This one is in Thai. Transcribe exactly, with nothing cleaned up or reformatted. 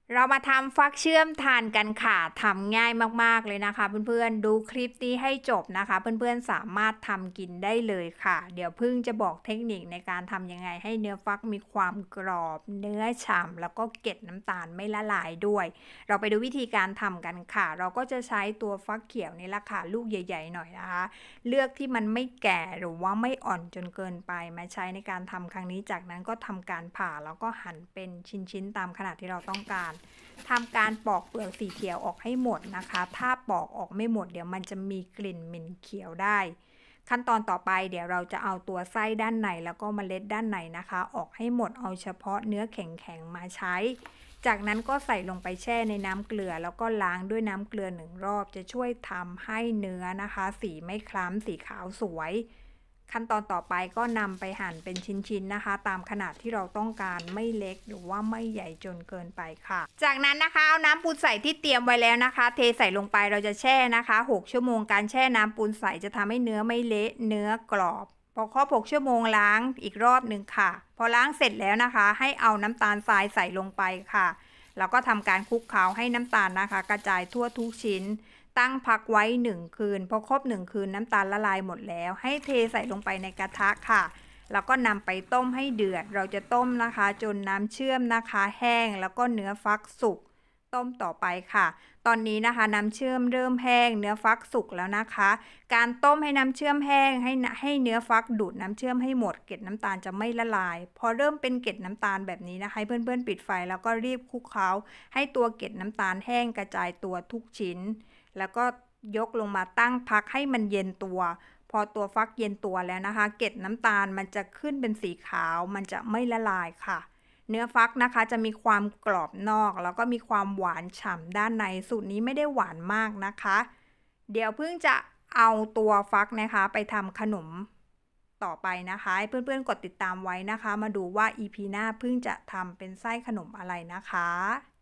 เรามาทำฟักเชื่อมทานกันค่ะทำง่ายมากๆเลยนะคะเพื่อนๆดูคลิปนี้ให้จบนะคะเพื่อนๆสามารถทำกินได้เลยค่ะเดี๋ยวพึ่งจะบอกเทคนิคในการทำยังไงให้เนื้อฟักมีความกรอบเนื้อฉ่ำแล้วก็เกล็ดน้ำตาลไม่ละลายด้วยเราไปดูวิธีการทำกันค่ะเราก็จะใช้ตัวฟักเขียวนี่แหละค่ะลูกใหญ่ๆหน่อยนะคะเลือกที่มันไม่แก่หรือว่าไม่อ่อนจนเกินไปมาใช้ในการทำครั้งนี้จากนั้นก็ทำการผ่าแล้วก็หั่นเป็นชิ้นๆตามขนาดที่เราต้องการทำการปอกเปลือกสีเขียวออกให้หมดนะคะถ้าปอกออกไม่หมดเดี๋ยวมันจะมีกลิ่นเหม็นเขียวได้ขั้นตอนต่อไปเดี๋ยวเราจะเอาตัวไส้ด้านในแล้วก็เมล็ดด้านในนะคะออกให้หมดเอาเฉพาะเนื้อแข็งๆมาใช้จากนั้นก็ใส่ลงไปแช่ในน้ำเกลือแล้วก็ล้างด้วยน้ำเกลือหนึ่งรอบจะช่วยทำให้เนื้อนะคะสีไม่คล้ำสีขาวสวยขั้นตอนต่อไปก็นำไปหั่นเป็นชิ้นๆนะคะตามขนาดที่เราต้องการไม่เล็กหรือว่าไม่ใหญ่จนเกินไปค่ะจากนั้นนะคะเอาน้ำปูนใสที่เตรียมไว้แล้วนะคะเทใส่ลงไปเราจะแช่นะคะหกชั่วโมงการแช่น้ำปูนใสจะทำให้เนื้อไม่เละเนื้อกรอบพอครบหกชั่วโมงล้างอีกรอบหนึ่งค่ะพอล้างเสร็จแล้วนะคะให้เอาน้ำตาลทรายใส่ลงไปค่ะแล้วก็ทำการคลุกเคล้าให้น้ำตาลนะคะกระจายทั่วทุกชิ้นตั้งพักไว้หนึ่งคืนพอครบหนึ่งคืนน้ำตาลละลายหมดแล้วให้เทใส่ลงไปในกระทะค่ะแล้วก็นำไปต้มให้เดือดเราจะต้มนะคะจนน้ำเชื่อมนะคะแห้งแล้วก็เนื้อฟักสุกต้มต่อไปค่ะตอนนี้นะคะน้ำเชื่อมเริ่มแห้งเนื้อฟักสุกแล้วนะคะการต้มให้น้ำเชื่อมแห้งให้ให้เนื้อฟักดูดน้ำเชื่อมให้หมดเกล็ดน้ำตาลจะไม่ละลายพอเริ่มเป็นเกล็ดน้ำตาลแบบนี้นะคะให้เพื่อนๆปิดไฟแล้วก็รีบคลุกเคล้าให้ตัวเกล็ดน้ำตาลแห้งกระจายตัวทุกชิ้นแล้วก็ยกลงมาตั้งพักให้มันเย็นตัวพอตัวฟักเย็นตัวแล้วนะคะเกล็ดน้ำตาลมันจะขึ้นเป็นสีขาวมันจะไม่ละลายค่ะเนื้อฟักนะคะจะมีความกรอบนอกแล้วก็มีความหวานฉ่ำด้านในสูตรนี้ไม่ได้หวานมากนะคะเดี๋ยวเพิ่งจะเอาตัวฟักนะคะไปทำขนมต่อไปนะคะให้เพื่อนๆกดติดตามไว้นะคะมาดูว่า อี พี หน้าเพิ่งจะทำเป็นไส้ขนมอะไรนะคะ